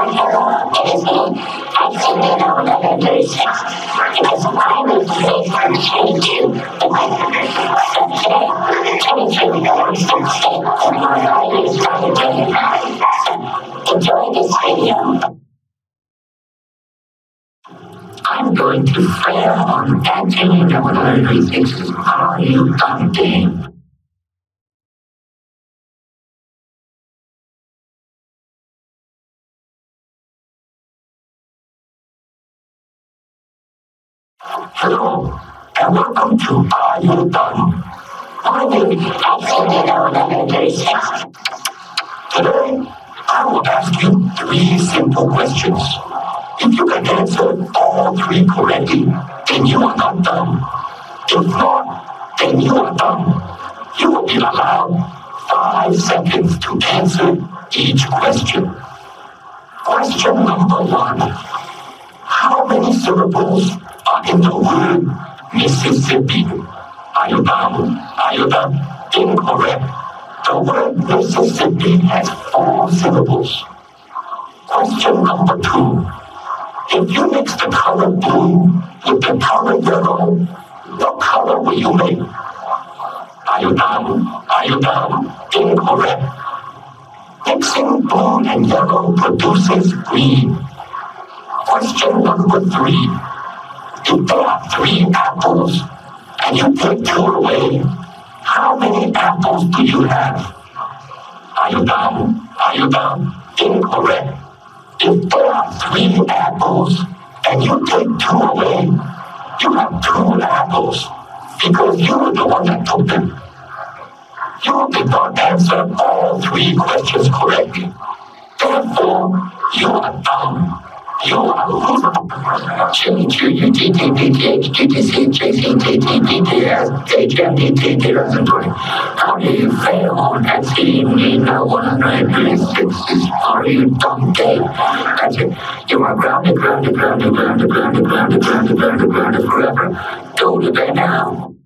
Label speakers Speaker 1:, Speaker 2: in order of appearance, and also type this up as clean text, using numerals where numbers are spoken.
Speaker 1: Enjoy this video. I'm going to frown at any nominally fixes are you done game. Hello, and welcome to Are You Done? My name is Today, I will ask you 3 simple questions. If you can answer all 3 correctly, then you are not done. If not, then you are done. You will be allowed 5 seconds to answer each question. Question number 1. How many syllables are in the word Mississippi? Are you done? Are you done? Incorrect. The word Mississippi has 4 syllables. Question number 2. If you mix the color blue with the color yellow, what color will you make? Are you done? Are you done? Incorrect. Mixing blue and yellow produces green. Question number 3. If there are 3 apples and you take 2 away, how many apples do you have? Are you done? Are you done? Incorrect. If there are 3 apples and you take 2 away, you have 2 apples because you were the one that took them. You did not answer all 3 questions correctly. Therefore, you are dumb. You are loser. How do you fail at seeing me no 196? Are you dumb gay? That's it. You are grounded forever. Go to bed now.